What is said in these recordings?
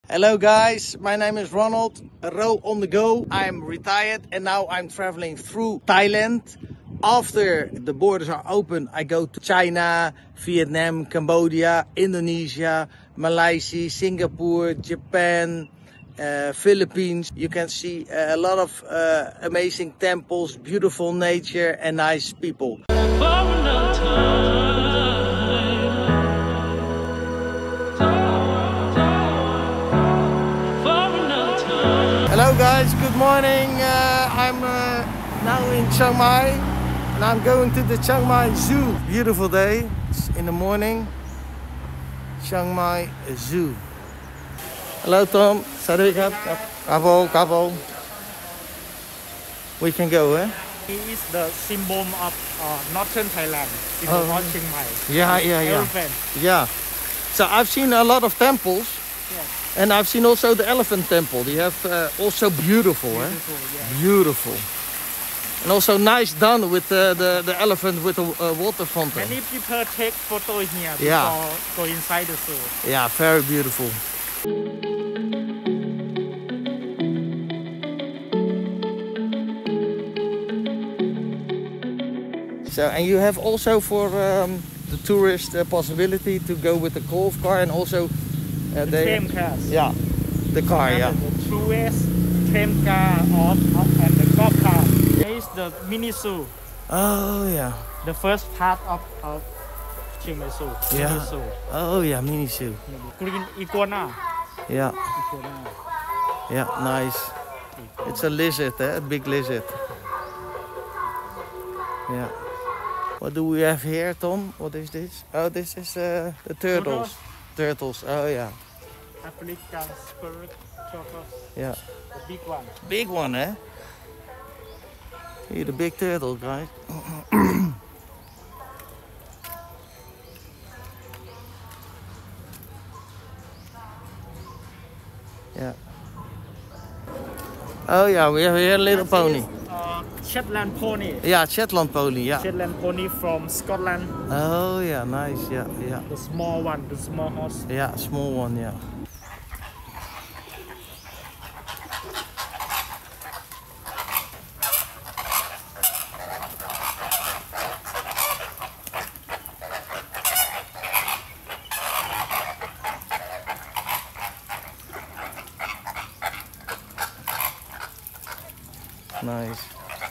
Hello guys, my name is Ronald RoOnTheGo. I'm retired and now I'm traveling through Thailand. After the borders are open, I go to China, Vietnam, Cambodia, Indonesia, Malaysia, Singapore, Japan, Philippines. You can see a lot of amazing temples, beautiful nature and nice people. Hello guys, good morning. I'm now in Chiang Mai and I'm going to the Chiang Mai Zoo. Beautiful day, it's in the morning. Chiang Mai Zoo. Hello Tom, Sadhikap, Kavo. We can go, eh? It is the symbol of northern Thailand, symbol of Chiang Mai. Yeah. Elephant. Yeah. So I've seen a lot of temples. Yes. And I've seen also the elephant temple. They have also beautiful, Beautiful, eh? yeah. Beautiful. And also nice done with the elephant with the water fountain. Many people take photo here before Yeah. go inside the zoo. Yeah, very beautiful. So, and you have also for the tourist possibility to go with the golf car and also The tram cars. Yeah, the car, yeah. The truest tram car and the golf car. There is the mini zoo. Oh yeah. The first part of Chiang Mai Zoo. Yeah. Mini zoo. Oh yeah, mini zoo. Green iguana. Yeah. Iguana. Yeah, nice. It's a lizard, eh? A big lizard. Yeah. What do we have here, Tom? What is this? Oh, this is the turtles. Turtles. Oh yeah. African spirit turtles. Yeah. The big one. Big one, eh? Here, the big turtle, guys. Yeah. Oh yeah, we have here a little pony. Shetland pony. Yeah, Shetland pony, yeah. Shetland pony from Scotland. Oh yeah, nice, yeah. The small one, the small horse. Yeah, small one, yeah. Nice.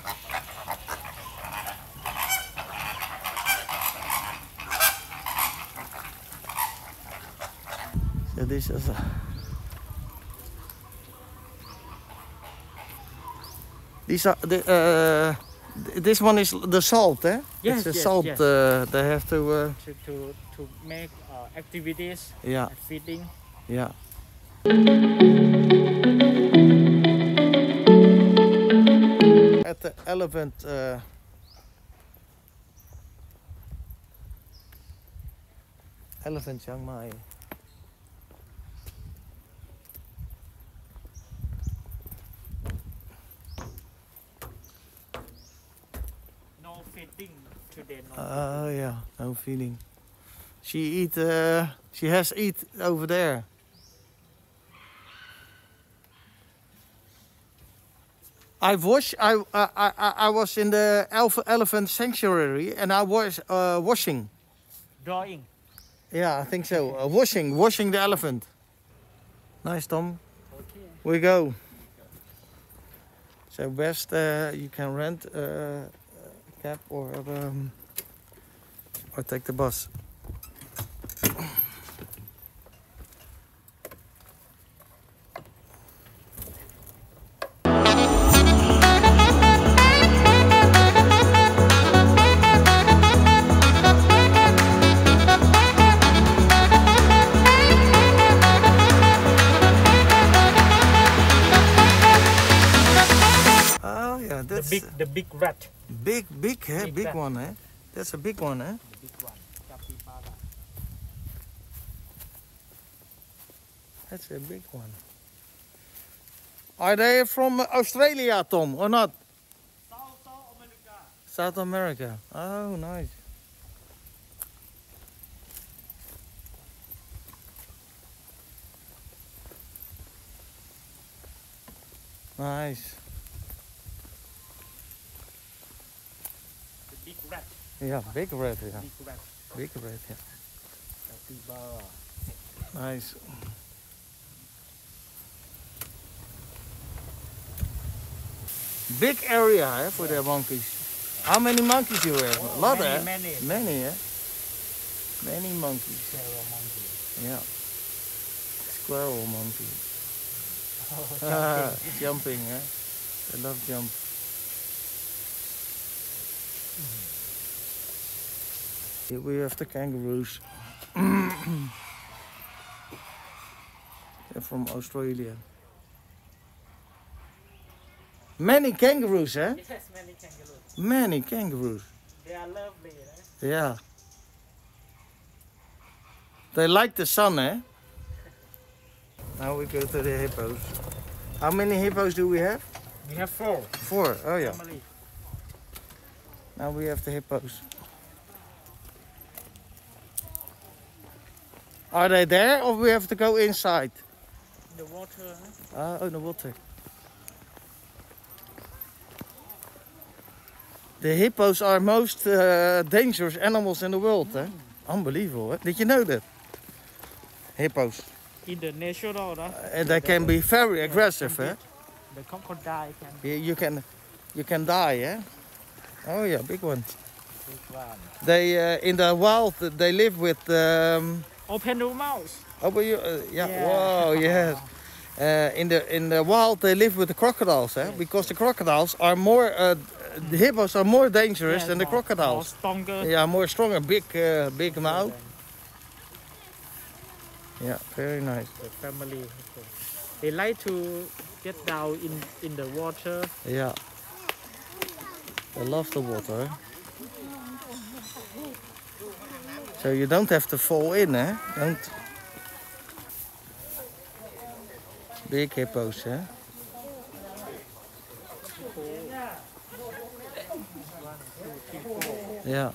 So this is these are the this one is the salt, eh? Yes, it's the yes, salt. yes. They have to. To make activities. Yeah. Feeding. Yeah. At the elephant. Elephant Chiang Mai. No feeding today. No. Oh yeah, no feeding. She has eat over there. I was in the elephant sanctuary and I was washing. Drawing. Yeah, I think so. Washing the elephant. Nice, Tom. Okay. We go. So best you can rent a cab or take the bus. The big rat. Big, eh? Big Big rat. one, eh? That's a big one, eh? The big one. Capybara. That's a big one. Are they from Australia, Tom, or not? South America. South America. Oh, nice. Nice. The big rat. Yeah, big red, yeah. Big rat. Big red, yeah. Capybara. Nice. Big area for the monkeys. How many monkeys you have? A lot, many, eh? many. Many, eh? Many monkeys. Squirrel monkey. Yeah. Squirrel monkey. Oh, Jumping, eh? They love jump. Here we have the kangaroos. They're from Australia. Many kangaroos, eh? Yes, many kangaroos. Many kangaroos. They are lovely, eh? Yeah. They like the sun, eh? Now we go to the hippos. How many hippos do we have? We have 4. 4. Oh yeah. Family. Now we have the hippos. Are they there or we have to go inside? In the water, eh? Oh, in the water. The hippos are most dangerous animals in the world, eh? Unbelievable, eh? Did you know that? Hippos. In the natural, And they can be very aggressive, eh? The crocodile can be You can die, eh? Oh yeah, big one. big one. They in the wild they live with. Open your mouth. Oh, but you, yeah. Yeah. Wow, yes. In the wild they live with the crocodiles, eh? Yes, Because the crocodiles are more. The hippos are more dangerous Yes, than the more crocodiles. stronger. Yeah, more stronger, big mouth. Yeah, very nice. The family. They like to get down in the water. Yeah. They love the water. Eh? So you don't have to fall in, eh? Don't. Big hippos, eh? Yeah.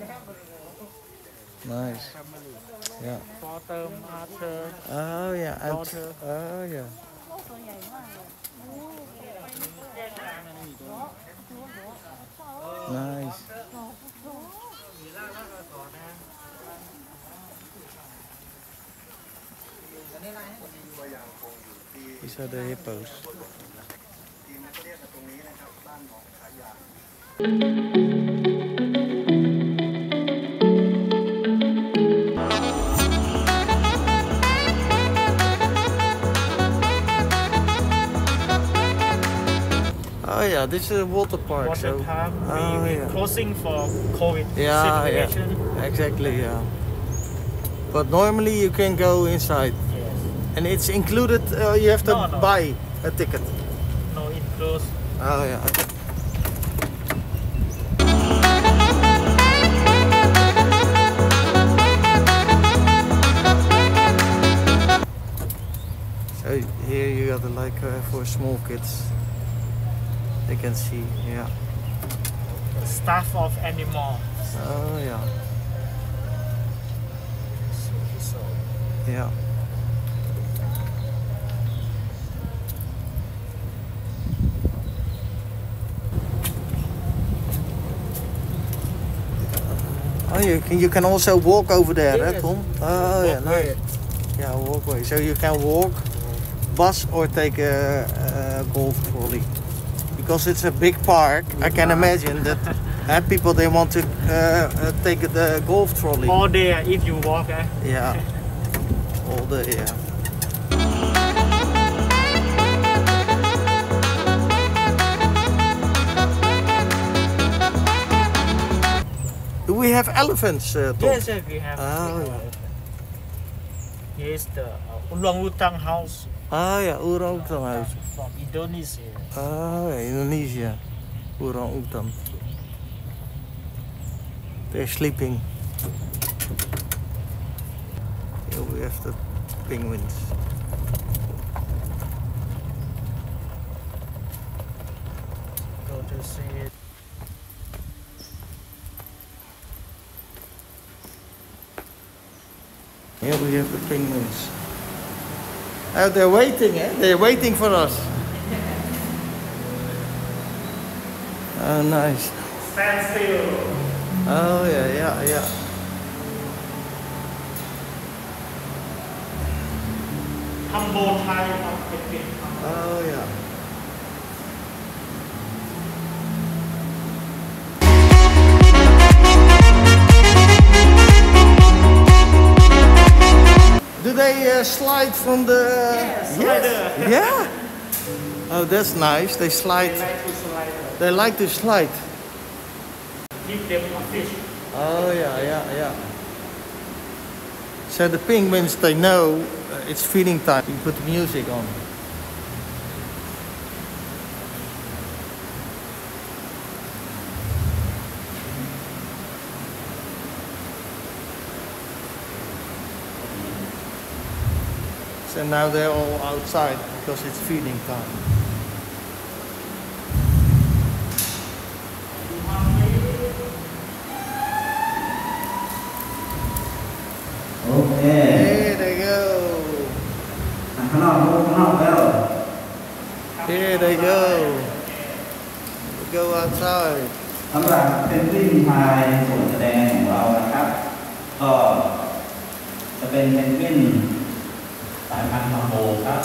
Nice. Yeah. Bottom, after, Oh yeah. And, daughter. oh yeah. Nice. These are the hippos. Oh yeah, this is a water park. Water so. park. Oh, We yeah. closing for COVID Yeah, situation. yeah, exactly, yeah. But normally you can go inside, Yes. and it's included. You have to No. buy a ticket. No, it closed. Oh yeah. So here you got like for small kids. They can see, yeah. Stuff of animal. Oh yeah, So, yeah. Oh, you can also walk over there, Yes. right, Tom? Oh yeah, walkway. nice. Yeah, walkway. So you can walk, bus, or take a golf trolley. Because it's a big park, I can imagine that people they want to take the golf trolley. all day if you walk, eh? Yeah, all day. Yeah. Do we have elephants, Tom? Yes, yes, we have. Oh, yeah. Here's the orangutan house Ah ja, orang-utan house. from Indonesia. Ah ja, Indonesia. Orang-utan. They're sleeping. Here we have the penguins. Go to see it. Here we have the penguins. Oh, they're waiting, eh? They're waiting for us. Oh, nice. Stand still. Oh, yeah. Humble Thai aquatic. Oh, yeah. Do they slide from the... Slider. Yeah? Oh, that's nice. They slide. They like to slide. They like to slide. Give them a fish. Oh, yeah. So the penguins, they know it's feeding time. You put the music on. So now they're all outside because it's feeding time. Okay. Here they go. Here they go. They go outside. สำหรับเพนกวินพายส่วนแสดงของเรานะครับ ก็จะเป็นเพนกวินสายพันธุ์มัมโบครับ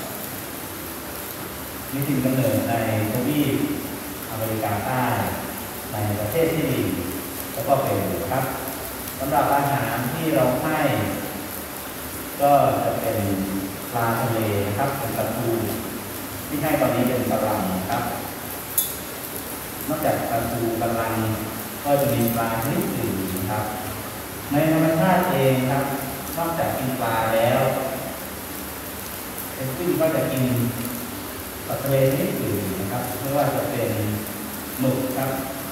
มีถิ่นกำเนิดในทวีปอเมริกาใต้ในประเทศชิลีแล้วก็เปรูครับสำหรับอาหารที่เราให้ก็จะเป็นปลาทะเลนะครับเป็นปลาทูที่ให้ตอนนี้เป็นกำลังครับนอกจากปลาทูกำลังก็จะมีปลาชนิดอื่นครับในธรรมชาติเองครับนอกจากกินปลาแล้วเพนกวินก็จะกินสัตว์ทะเลชนิดอื่นนะครับไม่ว่าจะเป็นหมึกครับ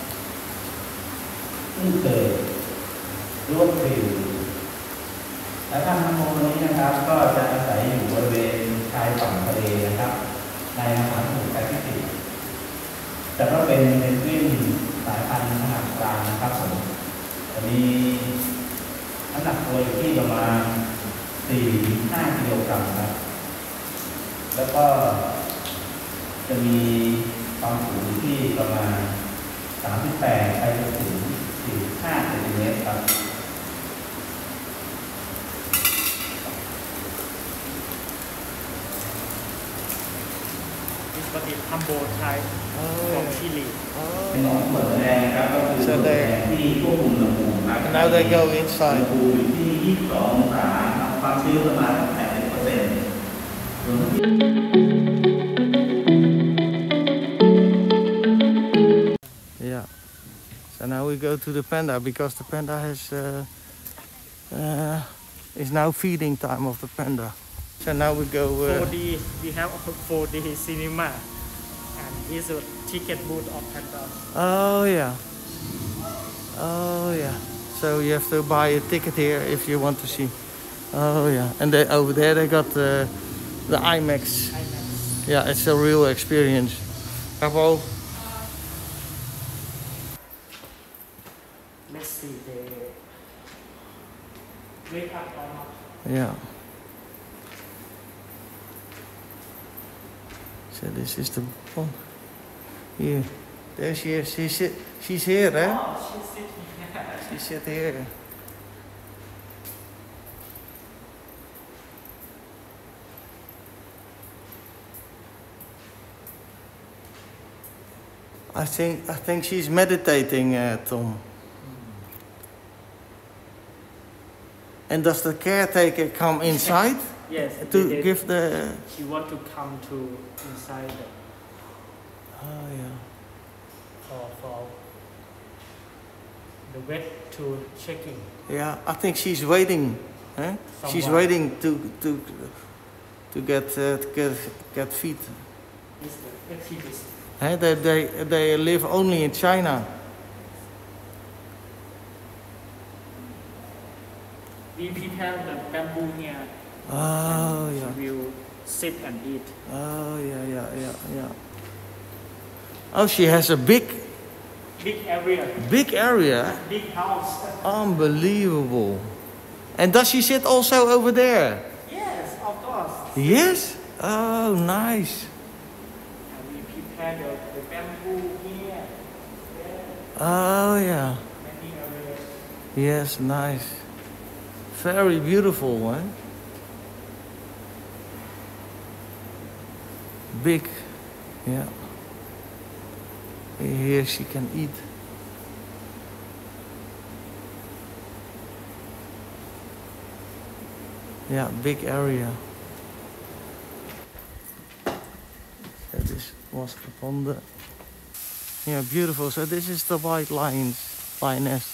กุ้งเกิดลวกปลิวและท่านทั้งหมดนี้นะครับก็จะอาศัยอยู่บริเวณชายฝั่งทะเลนะครับในมหาสมุทรแปซิฟิกแต่ก็เป็นเพนกวินสายพันธุ์ขนาดกลางนะครับผมมีน้ำหนักตัวอยู่ที่ประมาณ 4-5 กิโลกรัมครับแล้วก็จะมีความสูงที่ประมาณ 38 ไปจนถึง 45 เซนติเมตรครับ This one is humble Thai from Chile. เป็นหนอนส่วนแสดงครับก็คือส่วนแสดงที่ควบคุมอุณหภูมิครับ Now they go อุณห inside. ภูมิอยู่ที่ 22 องศาความชื้นประมาณ 80% Yeah. So now we go to the panda because the panda has is now feeding time of the panda. So now we go. 4D, we have a 4D cinema, and this is ticket booth of panda. Oh yeah. Oh yeah. So you have to buy a ticket here if you want to see. Oh yeah. And they, over there they got the IMAX. Yeah, it's a real experience. Bravo. Let's see they wake up or not. Yeah. So this is the one. Here. There she is. She's here, eh? Oh, she's sitting here. She sit here. I think she's meditating, Tom. And does the caretaker come inside? Yes. To give the... She want to come to inside the, Oh yeah. for the vet to checking. Yeah, I think she's waiting. Eh? She's Someone. waiting to get feed. Is the activist. Eh? They live only in China. We prepare the bamboo here. Oh and yeah. She will sit and eat. Oh yeah. Oh, she has a big Big area. big house. Unbelievable. And does she sit also over there? Yes, of course. Yes? Oh, nice. And we prepare the bamboo here. Oh yeah. Yes, nice. Very beautiful one. Big. Yeah. Here she can eat. Yeah, big area. So this was the pond. Yeah, beautiful. So this is the white lioness.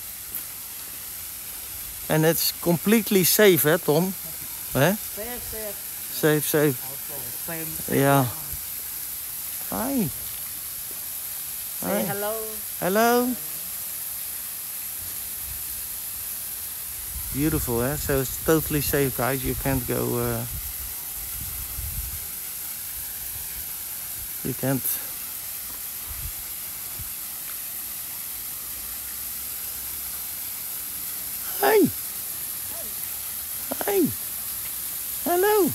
And it's completely safe, eh, Tom? Eh? Safe. Same. Yeah. Hi. Say hello. Hello. Beautiful, eh? So it's totally safe, guys. You can't go. You can't. Hi. Hi. Hello.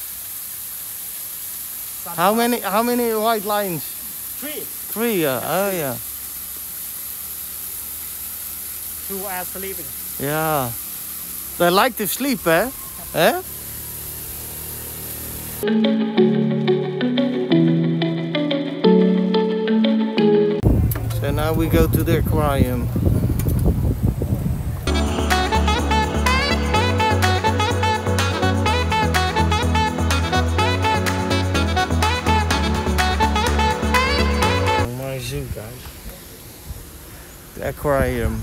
How many white lions? 3. 3. Oh yeah. 2 are sleeping. Yeah. They like to sleep, eh? Eh? So now we go to the aquarium. Chiang Mai Zoo, guys. The aquarium.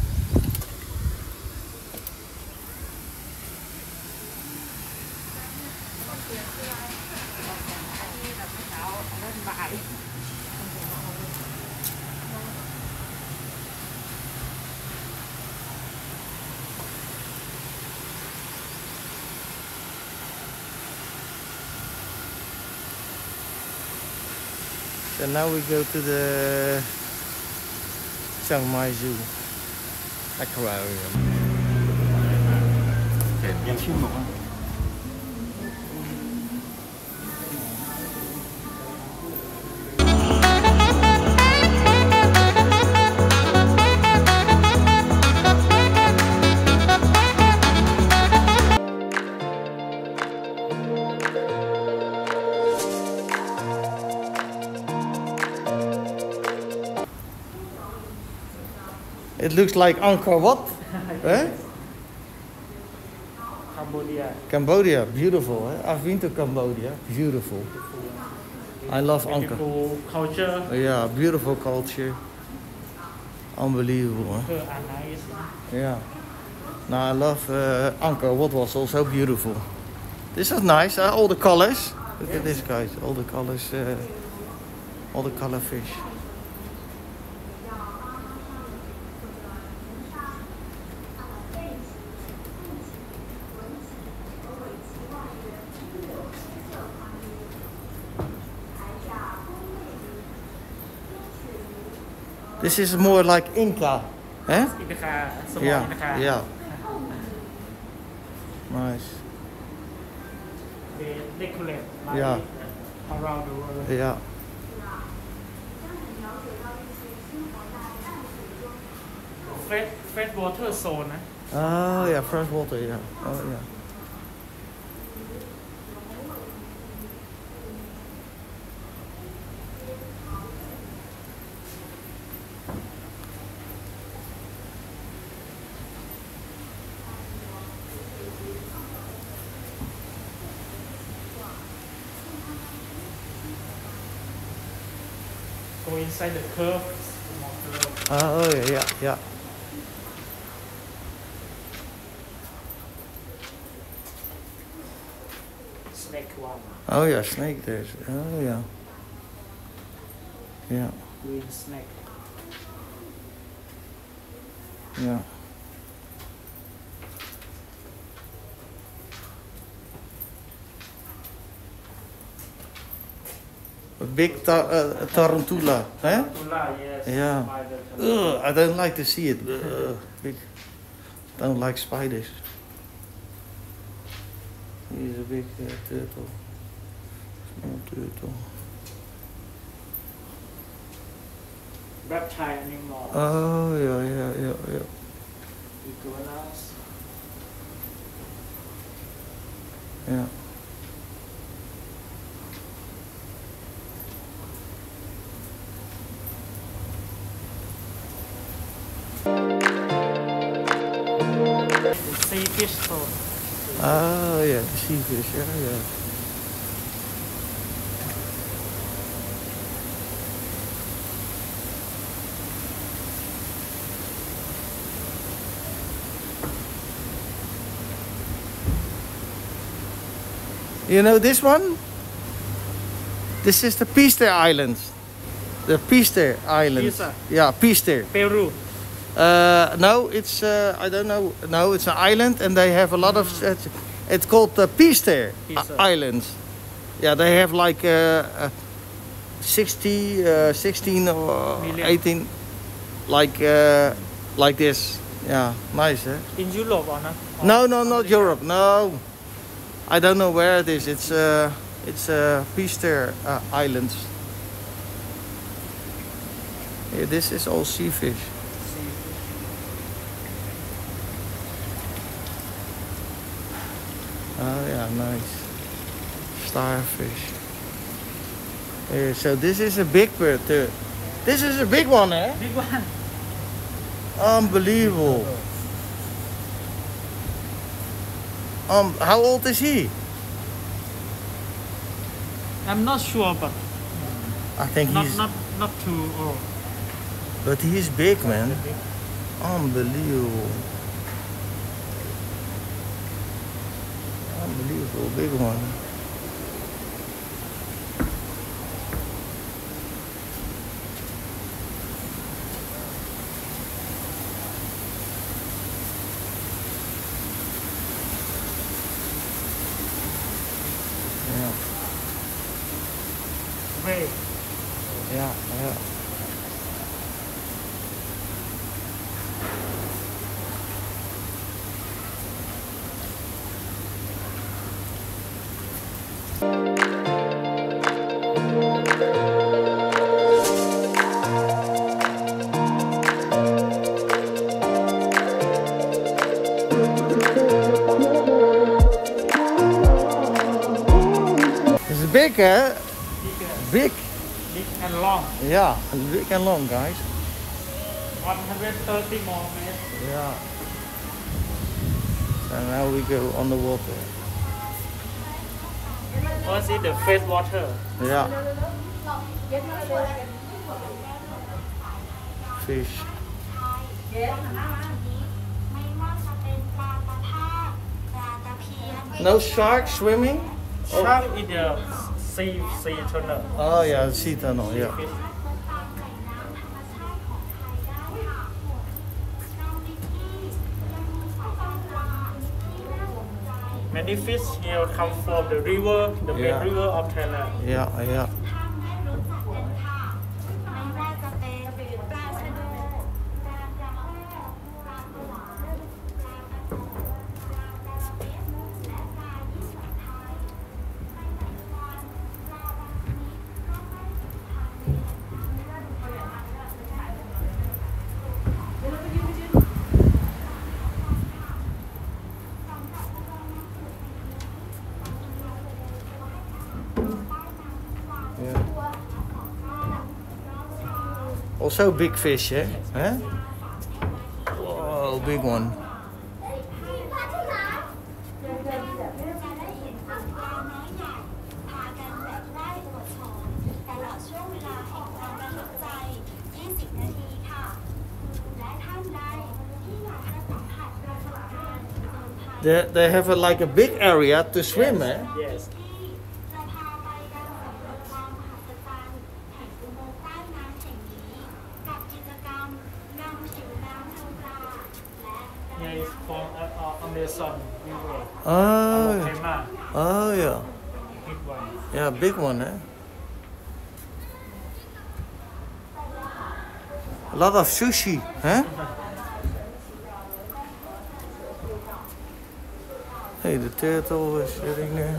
So now we go to the Chiang Mai Zoo aquarium. It looks like Angkor Wat. Eh? Cambodia, beautiful. Eh? I've been to Cambodia, beautiful. I love Angkor. Beautiful culture. Yeah, beautiful culture. Unbelievable. Eh? Are nice. Yeah. Now I love Angkor Wat was also beautiful. This is nice. All the colors. Look at this, guys. All the colors. All the color fish. This is more like Inca, eh? Yeah. Nice. They decorate like Yeah. around the world. Yeah. Fresh water zone. Oh yeah, fresh water. Yeah. Oh yeah. Go inside the curve. Oh yeah. Snake one. Oh yeah, snake there's. Oh yeah. Yeah. Green snake. Yeah. A big tarantula, eh? Tarantula, yes. Yeah. Ugh, I don't like to see it. Big. Don't like spiders. He's a big turtle. Small turtle. reptile animal. Oh, yeah. Iguanas. Yeah. Sea fish store. Oh, yeah, the sea fish, yeah. You know this one? This is the Piste Islands. The Piste Islands. Pisa. Yeah, Piste. Peru. No, it's I don't know. No, it's an island, and they have a lot of. It's called the Piste Islands. Yeah, they have like 16 or Million. 18, like this. Yeah, nice, eh? In Europe or not? No, not Europe. No, I don't know where it is. It's Piste Islands. Yeah, this is all sea fish. Oh yeah, nice. Starfish. Yeah, so this is a big bird too. This is a big one, eh? Big one. Unbelievable. How old is he? I'm not sure, but I think he's. not too old. But he's big, man. Unbelievable. Unbelievable, big one. Yeah. Ray. Yeah. It's big, eh? Big. Big and long. Yeah, big and long, guys. 130 more meters. Yeah. So now we go on the water. First is the fresh water. Yeah. Fish. No shark swimming? Shark in the sea tunnel. Oh yeah, sea tunnel, yeah. Fish. Many fish here come from the river, the main Yeah. river of Thailand. Yeah. Also big fish, eh? Huh? Whoa, big one. They have like a big area to swim, eh? Yes. Here is from Amazon River. Oh, Tema. oh yeah. Big one. Yeah, big one, eh? A lot of sushi, huh? Hey, the turtle is sitting there.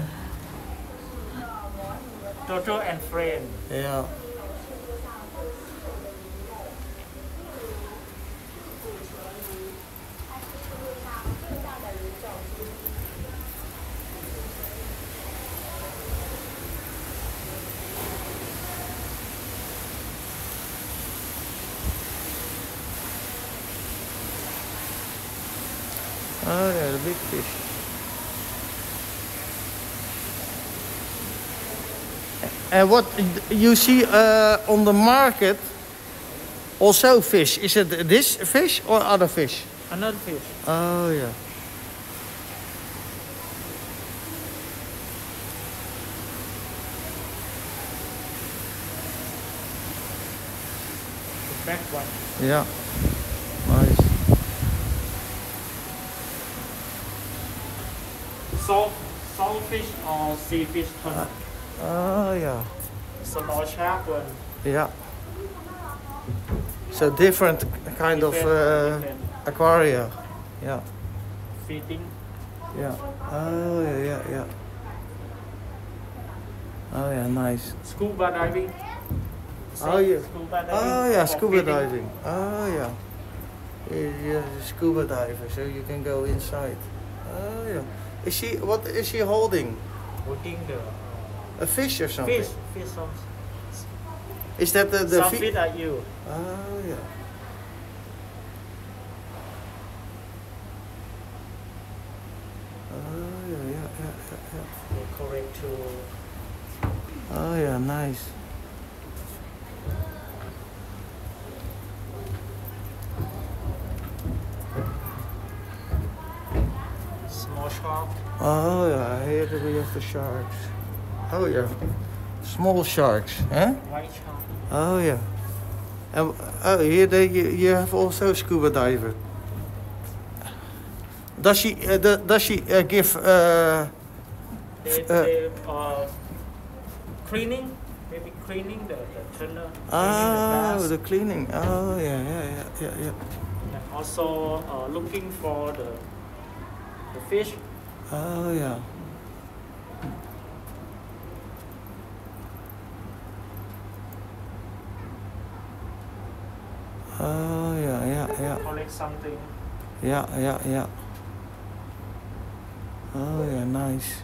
Toto and friend. Yeah. Oh yeah, the big fish. And what you see on the market, also fish. Is it this fish or other fish? Another fish. Oh yeah. The back one. Yeah. Nice. Salt fish or sea fish tuna. Oh yeah. Small shark one. Yeah. So different kind of Different. aquaria. Yeah. Feeding. Yeah. Oh yeah, yeah, yeah. Oh yeah, nice. Scuba diving. Oh yeah. Scuba diving. Oh yeah, or scuba feeding. diving. Oh yeah. Yeah, scuba diver, so you can go inside. Oh yeah. What is she holding? Holding the A fish or something? fish some Is that the some fish? fish at you. Oh yeah. Oh yeah, yeah, yeah, yeah, They correct to yeah. Oh yeah, nice. small shark. Oh yeah, here we have the sharks. Oh yeah. Small sharks, huh? White shark. Oh yeah. And here you have also a scuba diver. Does she give They cleaning, maybe cleaning the tuna. the cleaning. Oh yeah, yeah, yeah, yeah, yeah. And also looking for the fish. Oh yeah. Oh yeah, yeah, yeah. Collect something. Yeah, yeah, yeah. Oh yeah, nice.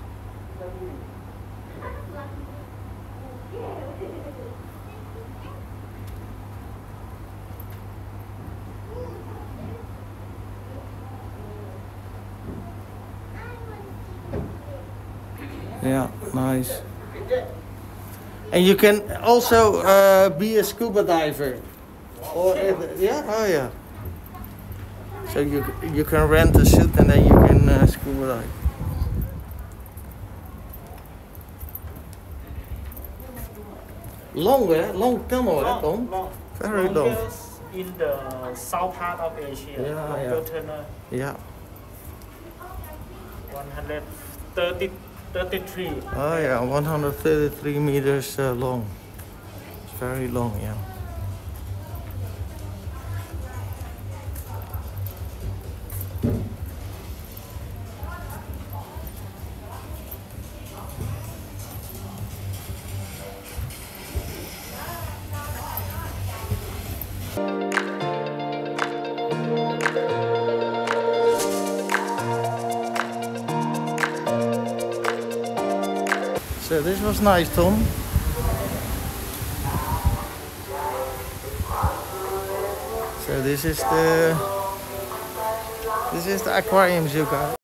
Yeah, nice. And you can also be a scuba diver. Or yeah, oh yeah. So you can rent a suit and then you can scuba dive. Long, long tunnel, Tom. Long. Very long. Longest in the south part of Asia. Yeah, Longer yeah. tuna. Yeah. 133. Oh yeah, 133 meters long. It's very long, yeah. So this was nice, Tom. So this is the aquarium zoo, guys.